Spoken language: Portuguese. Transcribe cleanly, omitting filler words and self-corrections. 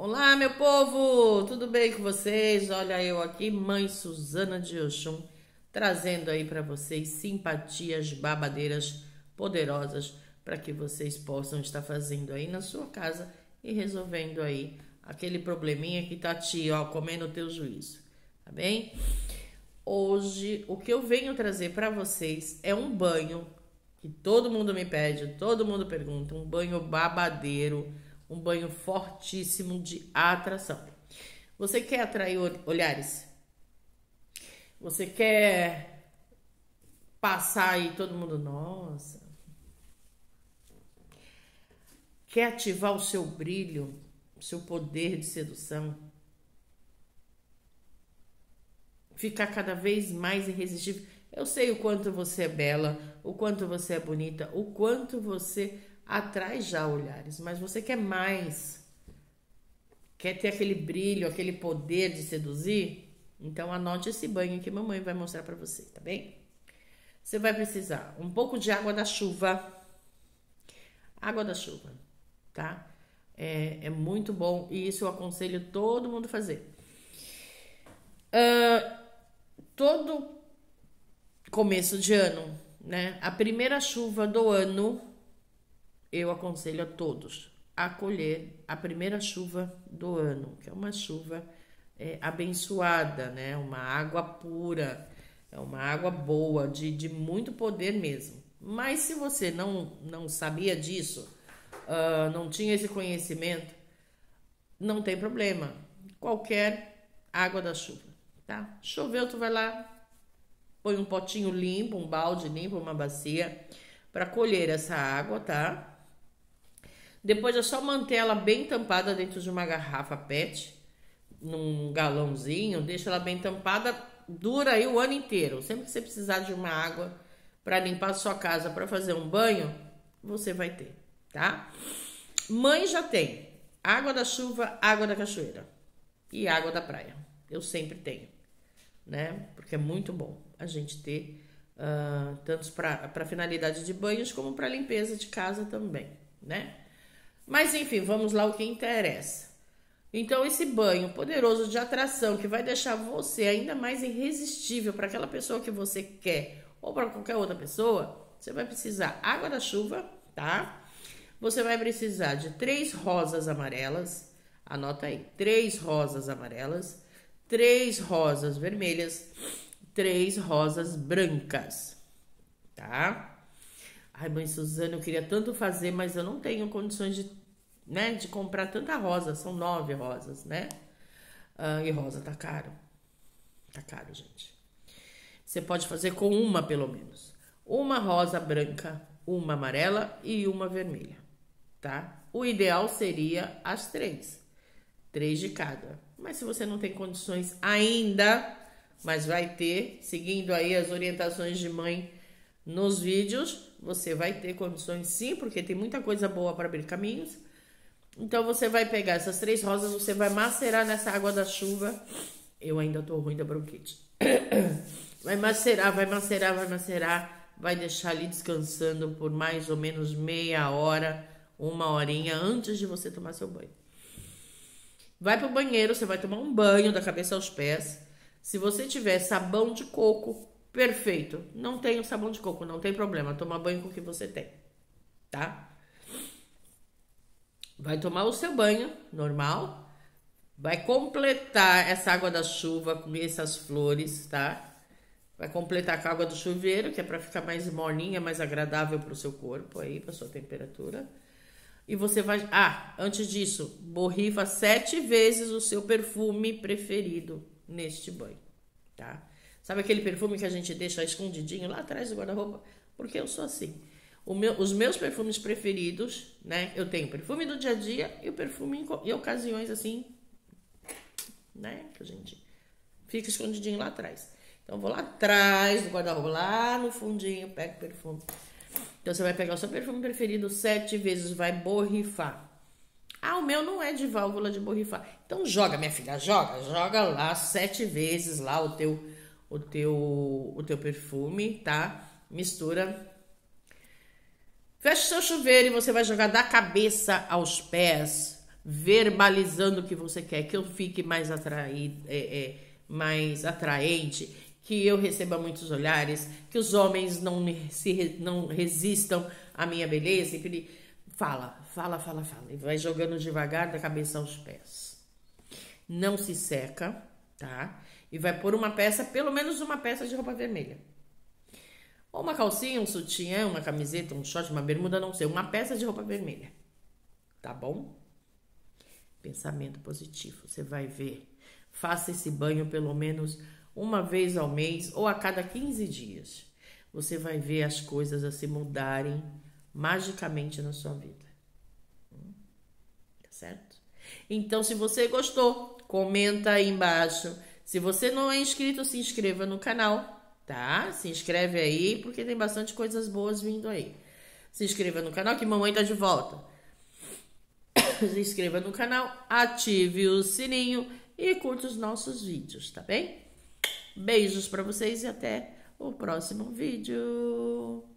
Olá, meu povo! Tudo bem com vocês? Olha eu aqui, Mãe Suzana de Oxum, trazendo aí para vocês simpatias babadeiras poderosas para que vocês possam estar fazendo aí na sua casa e resolvendo aí aquele probleminha que tá te, ó, comendo o teu juízo, tá bem? Hoje, o que eu venho trazer para vocês é um banho que todo mundo me pede, todo mundo pergunta, um banho babadeiro, um banho fortíssimo de atração. Você quer atrair olhares? Você quer passar aí todo mundo, nossa. Quer ativar o seu brilho, o seu poder de sedução? Ficar cada vez mais irresistível. Eu sei o quanto você é bela, o quanto você é bonita, o quanto você atrai já olhares, mas você quer mais, quer ter aquele brilho, aquele poder de seduzir? Então anote esse banho que a mamãe vai mostrar para você, tá bem? Você vai precisar um pouco de água da chuva, tá? É muito bom e isso eu aconselho todo mundo fazer. Todo começo de ano, né? A primeira chuva do ano, eu aconselho a todos a colher a primeira chuva do ano, que é uma chuva abençoada, né? Uma água pura, é uma água boa, de muito poder mesmo. Mas se você não sabia disso, não tinha esse conhecimento, não tem problema. Qualquer água da chuva, tá? Choveu, tu vai lá, põe um potinho limpo, um balde limpo, uma bacia, para colher essa água, tá? Depois é só manter ela bem tampada dentro de uma garrafa PET, num galãozinho, deixa ela bem tampada, dura aí o ano inteiro. Sempre que você precisar de uma água para limpar a sua casa, para fazer um banho, você vai ter, tá? Mãe já tem água da chuva, água da cachoeira e água da praia. Eu sempre tenho, né? Porque é muito bom a gente ter tanto para finalidade de banhos como para limpeza de casa também, né? Mas enfim, vamos lá o que interessa. Então esse banho poderoso de atração que vai deixar você ainda mais irresistível para aquela pessoa que você quer ou para qualquer outra pessoa, você vai precisar água da chuva, tá? Você vai precisar de 3 rosas amarelas, anota aí, 3 rosas amarelas, 3 rosas vermelhas, 3 rosas brancas, tá? Ai, mãe Suzana, eu queria tanto fazer, mas eu não tenho condições de comprar tanta rosa. São 9 rosas, né? E rosa tá caro. Tá caro, gente. Você pode fazer com uma, pelo menos. Uma rosa branca, uma amarela e uma vermelha, tá? O ideal seria as 3. 3 de cada. Mas se você não tem condições ainda, mas vai ter, seguindo aí as orientações de mãe nos vídeos, você vai ter condições sim, porque tem muita coisa boa para abrir caminhos. Então você vai pegar essas 3 rosas, você vai macerar nessa água da chuva. Eu ainda tô ruim da bronquite. Vai macerar, vai deixar ali descansando por mais ou menos meia hora, 1 horinha antes de você tomar seu banho. Vai pro banheiro, você vai tomar um banho da cabeça aos pés. Se você tiver sabão de coco, perfeito. Não tenho sabão de coco, não tem problema. Toma banho com o que você tem, tá? Vai tomar o seu banho normal. Vai completar essa água da chuva com essas flores, tá? Vai completar com a água do chuveiro, que é para ficar mais morninha, mais agradável pro seu corpo aí, pra sua temperatura. E você vai... antes disso, borrifa 7 vezes o seu perfume preferido neste banho, tá? Sabe aquele perfume que a gente deixa escondidinho lá atrás do guarda-roupa? Porque eu sou assim. Os meus perfumes preferidos, né? Eu tenho o perfume do dia a dia e o perfume em ocasiões assim, né? Que a gente fica escondidinho lá atrás. Então, eu vou lá atrás do guarda-roupa, lá no fundinho, pego o perfume. Então, você vai pegar o seu perfume preferido 7 vezes, vai borrifar. O meu não é de válvula de borrifar. Então, joga, minha filha, joga lá 7 vezes lá o teu perfume, tá? Mistura. Fecha o seu chuveiro e você vai jogar da cabeça aos pés verbalizando o que você quer, que eu fique mais mais atraente, que eu receba muitos olhares, que os homens não resistam à minha beleza. Fala. E vai jogando devagar da cabeça aos pés. Não se seca, tá? E vai pôr uma peça, pelo menos uma peça de roupa vermelha. Ou uma calcinha, um sutiã, uma camiseta, um short, uma bermuda, não sei. Uma peça de roupa vermelha. Tá bom? Pensamento positivo. Você vai ver. Faça esse banho pelo menos uma vez ao mês ou a cada 15 dias. Você vai ver as coisas a se mudarem magicamente na sua vida. Tá certo? Então, se você gostou, comenta aí embaixo. Se você não é inscrito, se inscreva no canal. Tá? Se inscreve aí, porque tem bastante coisas boas vindo aí. Se inscreva no canal, que mamãe tá de volta. Se inscreva no canal, ative o sininho e curta os nossos vídeos, tá bem? Beijos pra vocês e até o próximo vídeo.